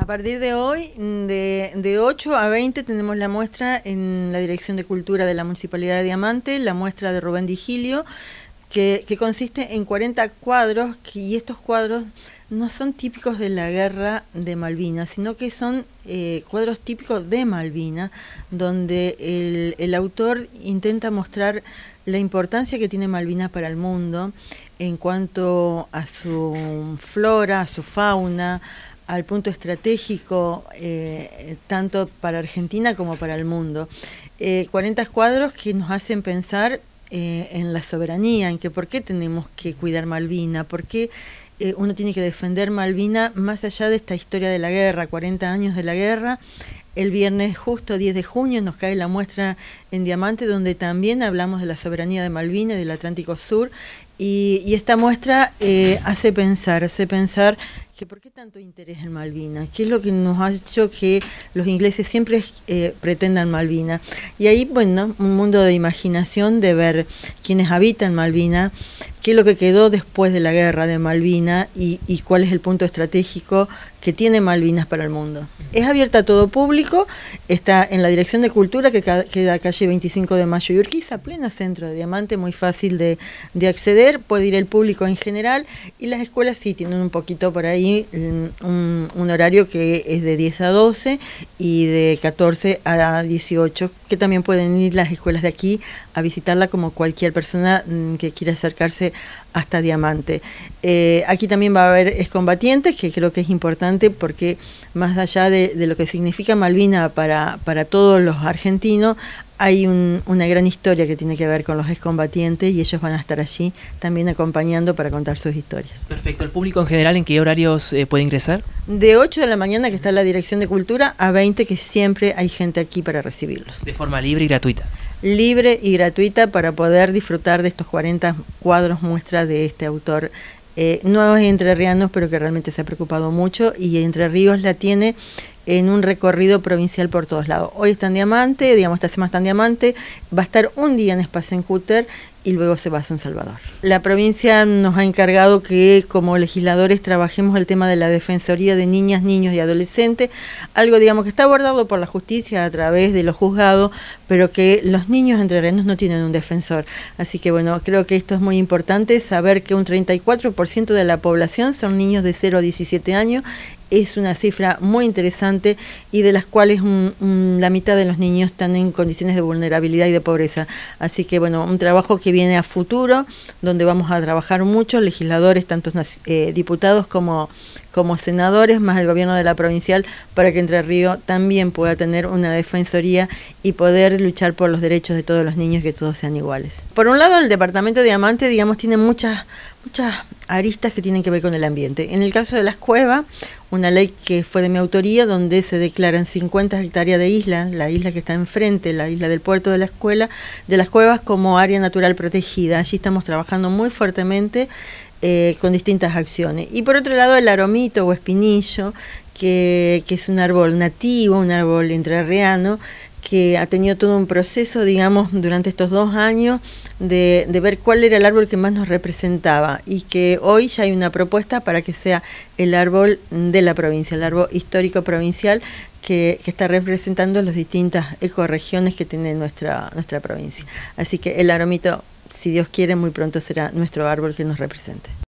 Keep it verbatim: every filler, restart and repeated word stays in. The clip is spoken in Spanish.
partir de hoy, de, de ocho a veinte, tenemos la muestra en la Dirección de Cultura de la Municipalidad de Diamante, la muestra de Rubén Digilio, que, que consiste en cuarenta cuadros, que, y estos cuadros no son típicos de la guerra de Malvinas, sino que son eh, cuadros típicos de Malvinas, donde el, el autor intenta mostrar la importancia que tiene Malvinas para el mundo en cuanto a su flora, a su fauna, al punto estratégico, eh, tanto para Argentina como para el mundo. Eh, cuarenta cuadros que nos hacen pensar eh, en la soberanía, en que por qué tenemos que cuidar Malvinas, por qué eh, uno tiene que defender Malvinas más allá de esta historia de la guerra, cuarenta años de la guerra. El viernes justo diez de junio nos cae la muestra en Diamante, donde también hablamos de la soberanía de Malvinas y del Atlántico Sur, y, y esta muestra eh, hace pensar, hace pensar que por qué tanto interés en Malvinas, qué es lo que nos ha hecho que los ingleses siempre eh, pretendan Malvinas. Y ahí, bueno, un mundo de imaginación, de ver quiénes habitan Malvinas, qué es lo que quedó después de la guerra de Malvinas y, y cuál es el punto estratégico que tiene Malvinas para el mundo. Es abierta a todo público, está en la Dirección de Cultura, que queda calle veinticinco de Mayo y Urquiza, pleno centro de Diamante, muy fácil de, de acceder, puede ir el público en general, y las escuelas sí tienen un poquito por ahí, un, un horario que es de diez a doce y de catorce a dieciocho, que también pueden ir las escuelas de aquí a visitarla como cualquier persona que quiera acercarse hasta Diamante. Eh, aquí también va a haber excombatientes, que creo que es importante porque más allá de, de lo que significa Malvinas para, para todos los argentinos, hay un, una gran historia que tiene que ver con los excombatientes y ellos van a estar allí también acompañando para contar sus historias. Perfecto. ¿El público en general en qué horarios eh, puede ingresar? De ocho de la mañana, que está en la Dirección de Cultura, a veinte, que siempre hay gente aquí para recibirlos. De forma libre y gratuita. Libre y gratuita para poder disfrutar de estos cuarenta cuadros muestra de este autor. Eh, no es entrerrianos, pero que realmente se ha preocupado mucho, y Entre Ríos la tiene en un recorrido provincial por todos lados. Hoy está en Diamante, digamos, esta semana está en Diamante, va a estar un día en Espasencúter y luego se va a San Salvador. La provincia nos ha encargado que como legisladores trabajemos el tema de la Defensoría de Niñas, Niños y Adolescentes, algo, digamos, que está abordado por la justicia a través de los juzgados, pero que los niños entrerrianos no tienen un defensor. Así que bueno, creo que esto es muy importante, saber que un treinta y cuatro por ciento de la población son niños de cero a diecisiete años, es una cifra muy interesante, y de las cuales un, un, la mitad de los niños están en condiciones de vulnerabilidad y de pobreza. Así que bueno, un trabajo que viene a futuro, donde vamos a trabajar mucho, legisladores, tanto eh, diputados como, como senadores, más el gobierno de la provincial, para que Entre Ríos también pueda tener una defensoría y poder luchar por los derechos de todos los niños, que todos sean iguales. Por un lado, el departamento de Diamante, digamos, tiene muchas, muchas aristas que tienen que ver con el ambiente. En el caso de las cuevas, una ley que fue de mi autoría, donde se declaran cincuenta hectáreas de isla, la isla que está enfrente, la isla del puerto de la escuela, de las cuevas, como área natural protegida. Allí estamos trabajando muy fuertemente eh, con distintas acciones. Y por otro lado, el aromito o espinillo, que, que es un árbol nativo, un árbol entrerriano, que ha tenido todo un proceso, digamos, durante estos dos años de, de ver cuál era el árbol que más nos representaba, y que hoy ya hay una propuesta para que sea el árbol de la provincia, el árbol histórico provincial que, que está representando las distintas ecorregiones que tiene nuestra, nuestra provincia. Así que el aromito, si Dios quiere, muy pronto será nuestro árbol que nos represente.